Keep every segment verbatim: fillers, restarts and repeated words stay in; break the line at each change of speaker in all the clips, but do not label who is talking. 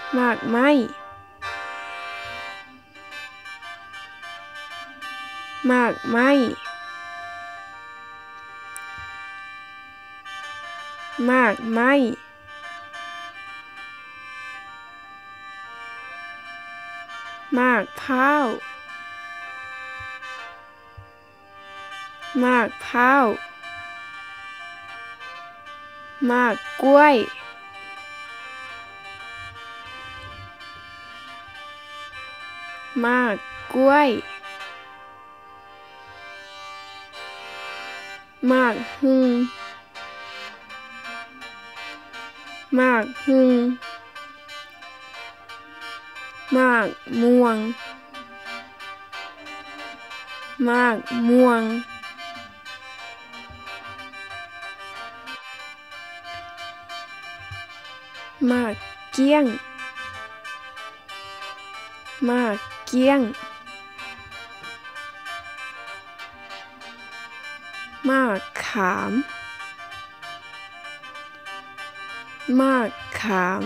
หมากไม้หมากไม้หมากไม้หมากพร้าวหมากพร้าวหมากกล้วยหมากกล้วยหมากฮึงหมากฮึงหมากม่วงหมากม่วงหมากเกี้ยงหมากเกี้ยงหมากขามหมากขาม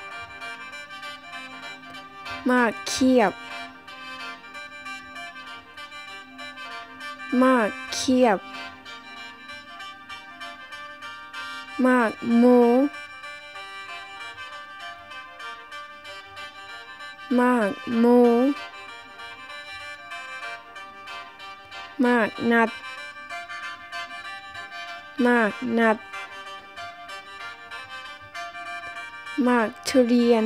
หมากเขียบหมากเขียบหมากโมหมากโมหมากนัดหมากนัดหมากทุเรียน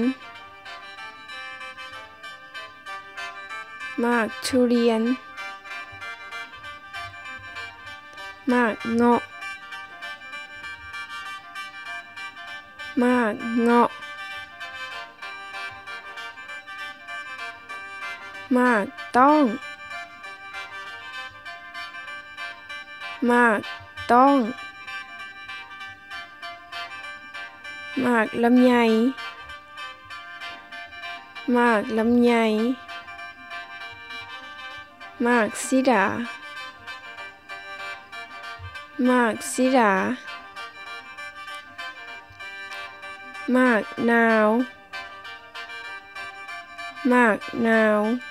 หมากทุเรียนหมากเงาะหมากเงาะหมากต้องหมากต้องหมากลำไยหมากลำไยหมากสิดาหมากสิดาหมากนาวหมากนาว